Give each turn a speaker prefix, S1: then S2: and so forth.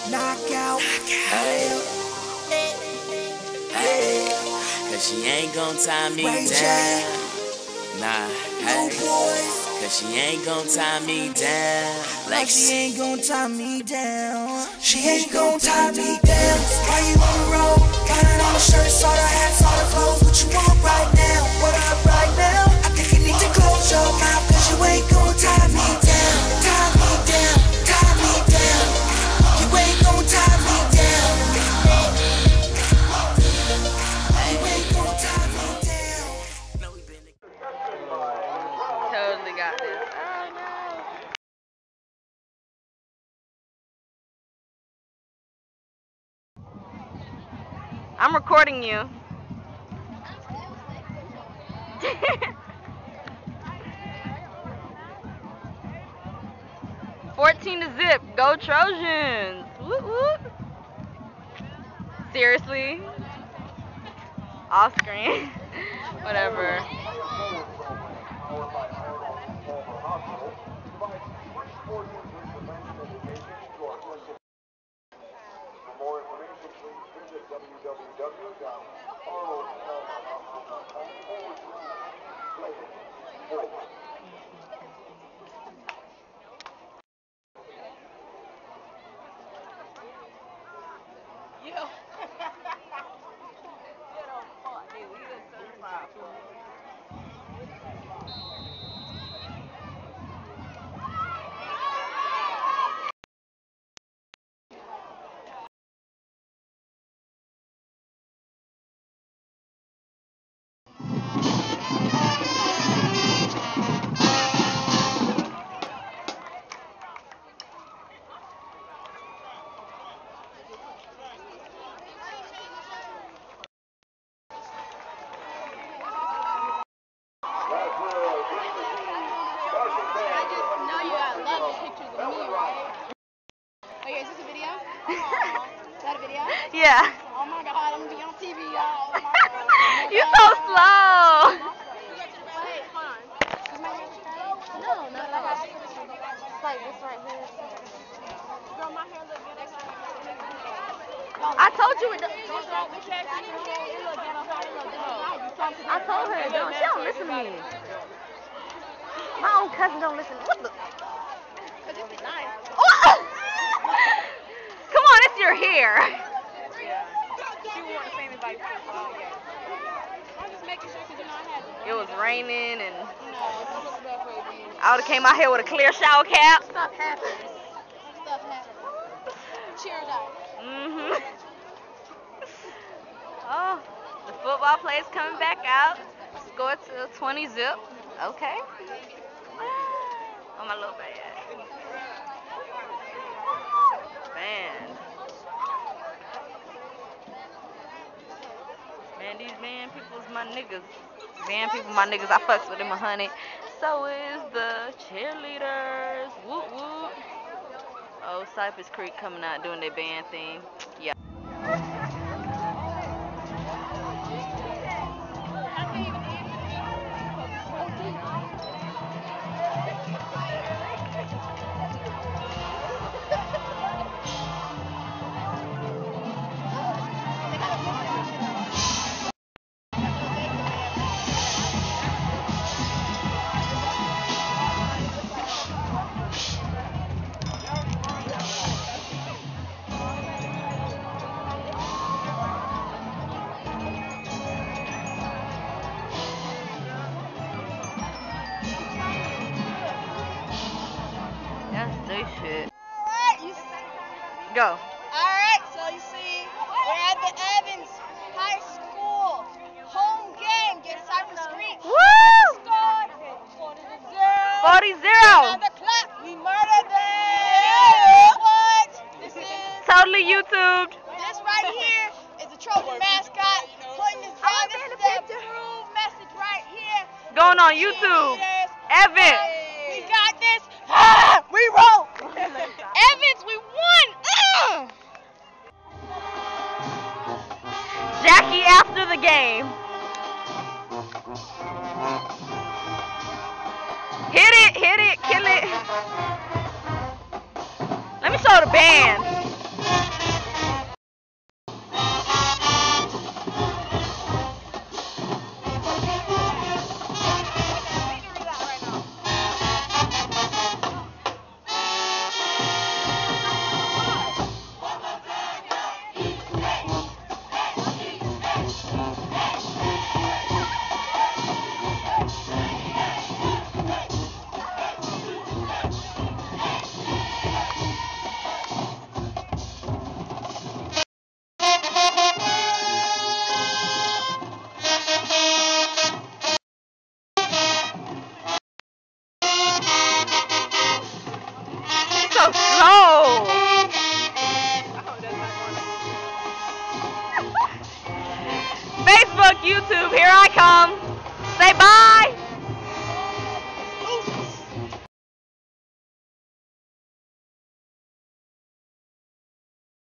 S1: knockout.
S2: Cause she ain't gon' tie me
S1: Ray J.
S2: down. Nah, hey.
S1: Boys.
S2: Cause she ain't gon' tie me down.
S1: Like she ain't gon' tie me down. She ain't gon' tie me down. Why you on the road? Got it on the shirt, saw the hats, saw the clothes. What you want right now? What up right now? I think you need to close your mouth, cause you ain't gon' tie me down. Tie me down, tie me down. You ain't gon' tie me down. You ain't gon' tie me down.
S3: Totally got this. Oh no. I'm recording you. 14 to zip. Go Trojans. Woot woot. Seriously? Off screen. Whatever. Yeah.
S4: Oh my God, I'm gonna be on TV, y'all. Oh my God.
S3: You're so slow.
S4: Wait, hold on. Is my hair straight? No, not at all. It's like this right here. Girl, my hair look good.
S3: I told you it. I told her it don't. She don't listen to me. My own cousin don't listen. What the?
S4: Cause it's nice.
S3: Oh! Come on, it's your hair.
S4: She would want the same advice too. I'm just making sure because I had
S3: It was raining and
S4: it's looking bad for you.
S3: I would have came out here with a clear shower cap.
S4: Stuff happens. Stuff happens. Cheers out.
S3: Oh, the football players coming back out. Score to 20 zip. Okay. Oh, my little bad. Man. Man, these band people's my niggas. Band people my niggas. I fucks with them 100. So is the cheerleaders. Woot woot. Oh, Cypress Creek coming out doing their band thing. Yeah. That's they shit. Go.
S4: Alright, so you see, we're at the Evans High School home game against Cypress Creek.
S3: Woo!
S4: Scored 40-0.
S3: 40-0.
S4: Another clap. We murdered them. What? This is
S3: Totally YouTubed.
S4: this right here is the Trojan mascot putting this down. This is the approved message right here.
S3: Going on YouTube. Evan.
S4: We got this. Ah, we roll. Evans, we won.
S3: Jackie after the game. Hit it, kill it. Let me show the band. come. Say bye.